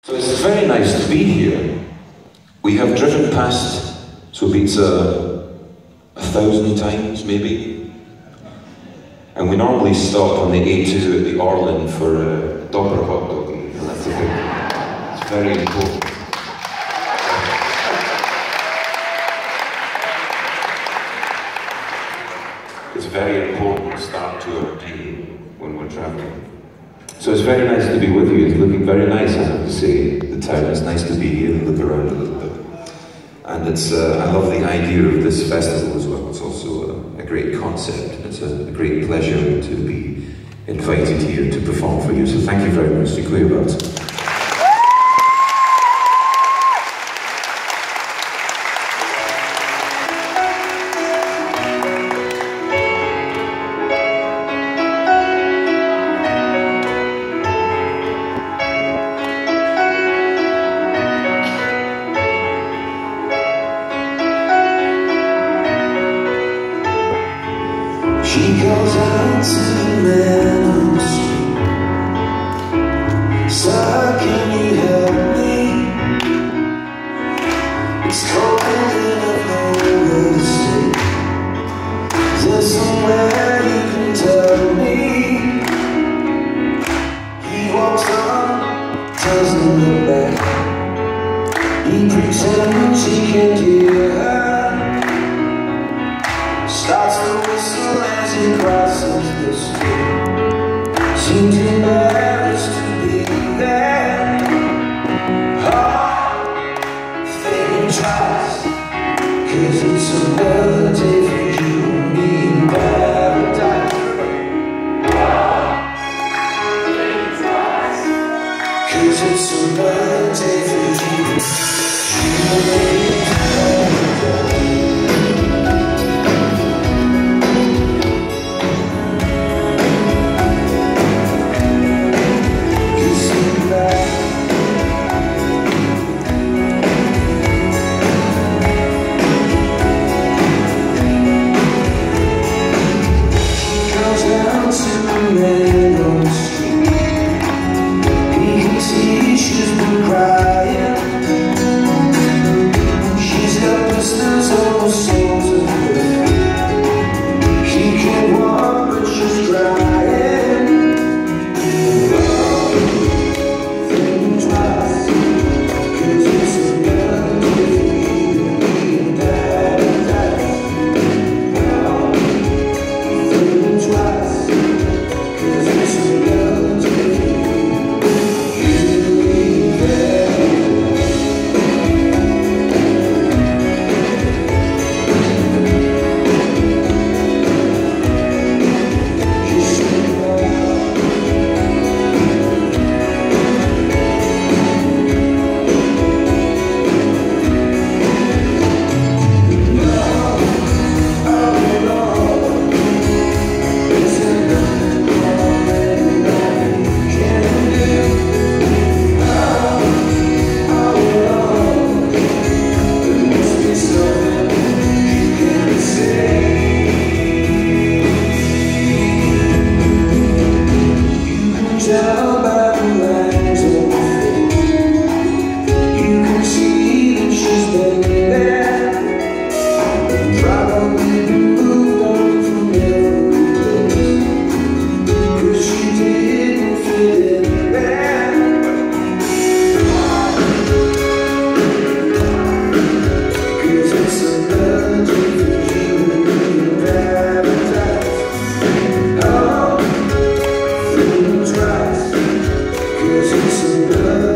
So it's very nice to be here. We have driven past Subica 1,000 times, maybe. And we normally stop on the A2 at the Orlin for a Dober hot dog. And that's it's very important. It's very important start to our day when we're traveling. So it's very nice to be with you. It's looking very nice, I have to say. The town is nice to be here and look around a little bit. And it's, I love the idea of this festival as well. It's also a great concept. It's a great pleasure to be invited here to perform for you. So thank you very much. Dziękuję bardzo. She goes out to the man on the street. Sir, can you help me? It's cold and I know where to stay. Is there somewhere you can tell me? He walks on, doesn't look back. He pretends he can't hear her. Starts to whistle as he crosses the street. Seems embarrassed to be there. Oh, think twice, 'cause it's another day for you and me in paradise. Oh, think twice, 'cause it's another day for you and me in paradise. Cause it's another